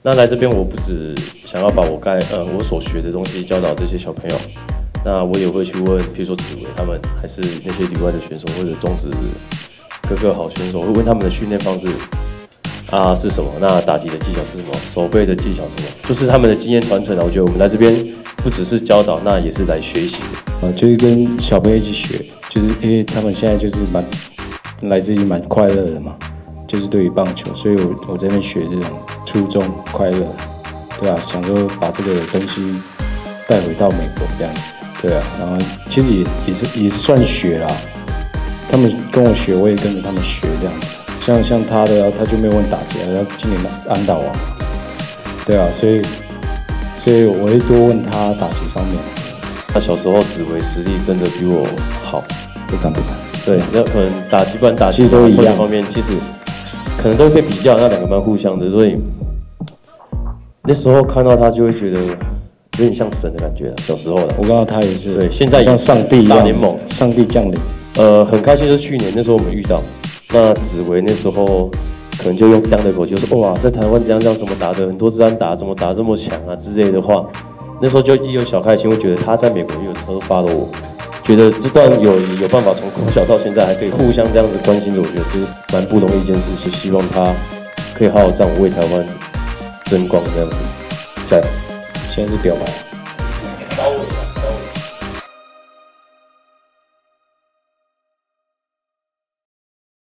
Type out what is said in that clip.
那来这边我不只想要把我所学的东西教导这些小朋友，那我也会去问，譬如说紫薇他们，还是那些旅外的选手或者中职各个好选手，会问他们的训练方式是什么？那打击的技巧是什么？手背的技巧是什么？就是他们的经验传承啊。我觉得我们来这边不只是教导，那也是来学习的。 就是跟小朋友一起学，就是因为他们现在就是来自于蛮快乐的嘛，就是对于棒球，所以我这边学这种初衷快乐，对啊，想说把这个东西带回到美国这样子，对啊，然后其实也是算学啦，他们跟我学，我也跟着他们学这样子。像他的，他就没有问打击，他今年安打王，对啊，所以我会多问他打击方面。 他小时候紫薇实力真的比我好， 不敢。 对，那可能打击班打其实都一样方面，其实可能都会比较，那两个班互相的，所以那时候看到他就会觉得有点像神的感觉。小时候的， 我看到他也是， 对，现在像上帝一样， 大联盟上帝降临。 很开心，就是去年那时候我们遇到。那紫薇那时候可能就用这样的口气说：“哇，在台湾这样怎么打的？很多支安打怎么打这么强啊之类的话。”那时候就一有小开心，会觉得他在美国有偷偷发了我，觉得这段有办法从国小到现在还可以互相这样子关心的，我觉得是蛮不容易一件事。是希望他可以好好站稳为台湾争光这样子，加油！ 现在是表白。